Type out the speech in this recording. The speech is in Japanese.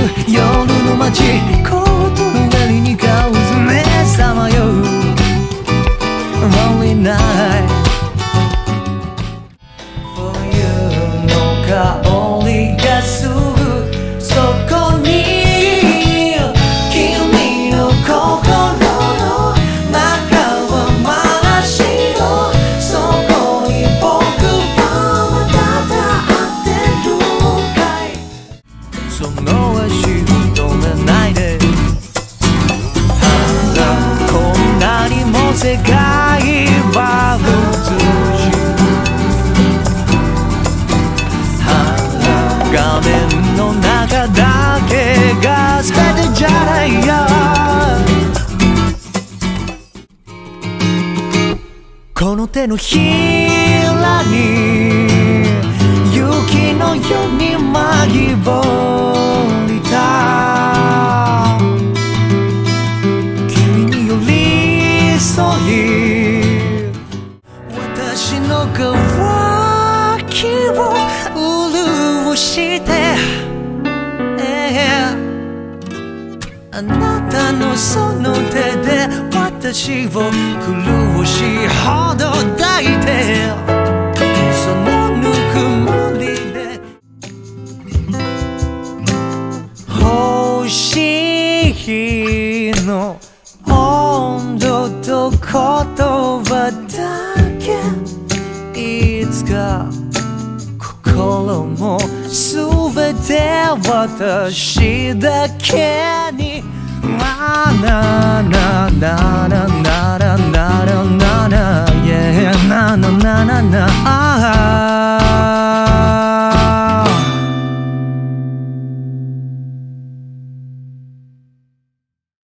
夜の街、コートの上に顔ずめさまよう Lonely night For you の香りがすぐそこに君の心の中はまだ白そこに僕はまだ立ってるかいその足止めないでこんなにも世界は美しい画面の中だけが全てじゃないよこの手のひらに雪のように紛れた君に寄り添い私の渇きを潤してあなたのその手で私を潤しほど抱いてそのぬくもりで星の温度と言葉だけいつか心も全て私だけになななななななななな Yeah ななななな